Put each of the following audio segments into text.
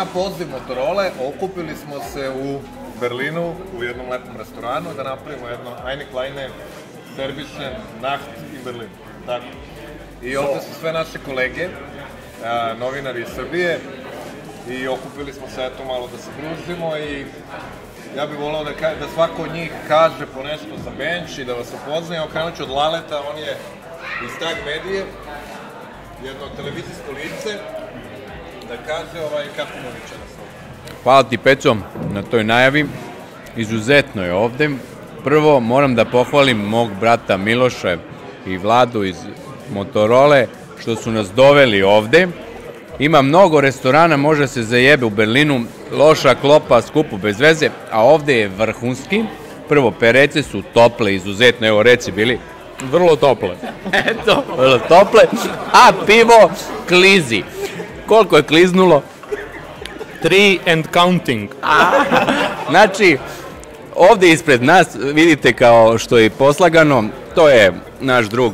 na poziv Motorola okupili smo se u Berlinu u jednom lepom restoranu da napravimo jedno eine kleine Serbischen Nacht in Berlin. Tako. I ovde su sve naše kolege, novinari iz Srbije, i okupili smo se eto malo da se družimo i ja bih volao da svako od njih kaže po nešto za bench i da vas upoznaje. Okrenut ću od Laleta, on je iz Tag Medije, jedno televizijsko lice, da kaže kako mu večeras ovdje. Hvala ti, Peco, na toj najavi. Izuzetno je ovde. Prvo moram da pohvalim mog brata Miloša i Vladu iz Motorole što su nas doveli ovde. Ima mnogo restorana, može se zajebe u Berlinu, loša klopa, skupo, bez veze, a ovde je vrhunski. Prvo, perece su tople, izuzetno, evo reci bili, vrlo tople. Eto, vrlo tople, a pivo klizi. Koliko je kliznulo? 3 and counting. Znači, ovde ispred nas, vidite kao što je poslagano, to je naš drug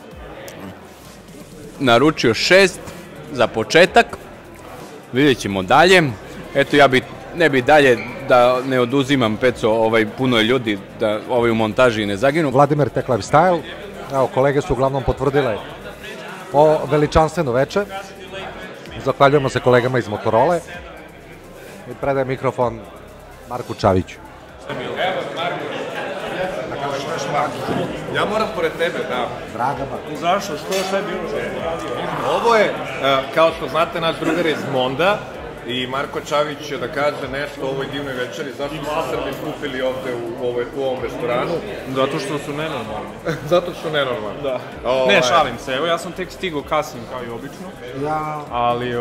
naručio 6 za početak, vidjet ćemo dalje. Eto, ja ne bi dalje da ne oduzimam, Peco, puno je ljudi da u montaži ne zaginu. Vladimir Tech Lifestyle, evo, kolege su uglavnom potvrdile o veličanstveno veče. Zahvaljujemo se kolegama iz Motorole i predajem mikrofon Marku Čaviću. Evo, Marko, da kažeš nešto. Ja moram pored tebe, da. Draga Marko. Zašto? Što je sve bilo? Ovo je, kao što znate, naš drugar iz Monda i Marko Čavić će da kaže nešto o ovoj divnoj večeri. Zašto su Srbi skupili ovde u ovom restoranu? Zato što su nenormalni. Zato što su nenormalni. Da. Ne, šalim se. Evo, ja sam tek stigao kasnim kao i obično. Ali,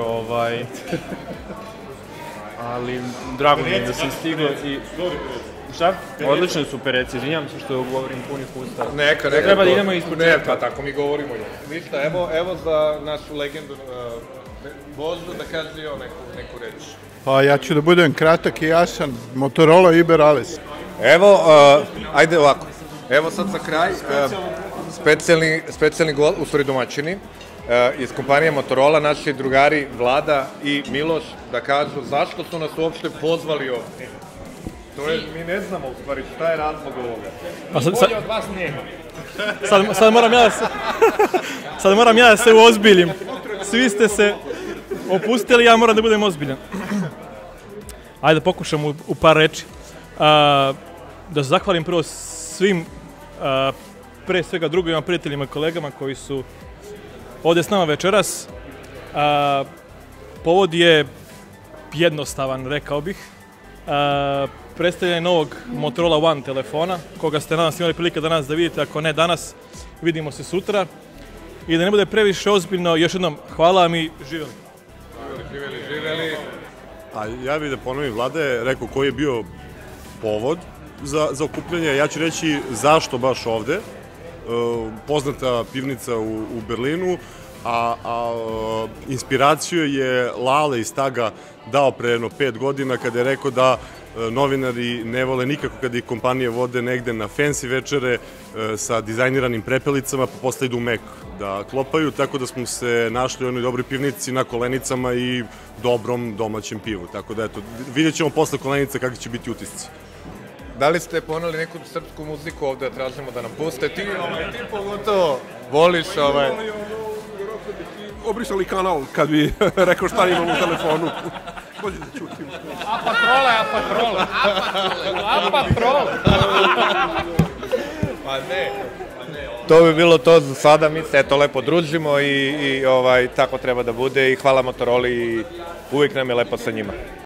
ali drago mi je da sam stigao i... Šta? Odlične su pereci, izvinjam se što govorim punih usta. Neka. Treba da idemo ispod čeka. Ne, pa tako mi govorimo. Ništa, evo za našu legendu Božu da kaže i on neku reč. Pa ja ću da budem kratak i jasan. Motorola Iberales. Evo, ajde ovako. Evo sad za kraj, specijalni u stvari domaćini iz kompanije Motorola, naši drugari Vlada i Miloš, da kažu zašto su nas uopšte pozvali ovde. To je, mi ne znamo u stvari šta je razlog ovoga. Bolje od vas nema. Sad moram ja da se uozbiljim. Svi ste se opustili, ja moram da budem ozbiljan. Ajde, pokušam u par reči. Da se zahvalim prvo svim, pre svega drugovima, prijateljima i kolegama koji su ovde s nama večeras. Povod je jednostavan, rekao bih. Predstavljanje novog Motorola One telefona, koga ste danas imali prilike danas da vidite, ako ne danas, vidimo se sutra. I da ne bude previše ozbiljno, još jednom hvala vam i živjeli. Živjeli. A ja bih da ponovim, Vlada je rekao koji je bio povod za okupljanje. Ja ću reći zašto baš ovde. Poznata pivnica u Berlinu, a inspiraciju je Lale iz Taga dao pre jedno 5 godina kada je rekao da novinari ne vole nikako kada ih kompanije vode negde na fancy večere sa dizajniranim prepelicama pa posle idu u Mek da klopaju, tako da smo se našli u onoj dobroj pivnici na Kolenicama i dobrom domaćem pivu, tako da eto, vidjet ćemo posle Kolenica kakvi će biti utisci. Da li ste poneli neku srpsku muziku ovde da tražimo da nam puste? Ti pogotovo voliš Obrisali kanal kad bi rekao šta imam u telefonu. Bolje da čutim. Apatrole. Pa ne. To bi bilo to za sada, mi se eto lepo družimo i tako treba da bude i hvala Motoroli i uvijek nam je lepo sa njima.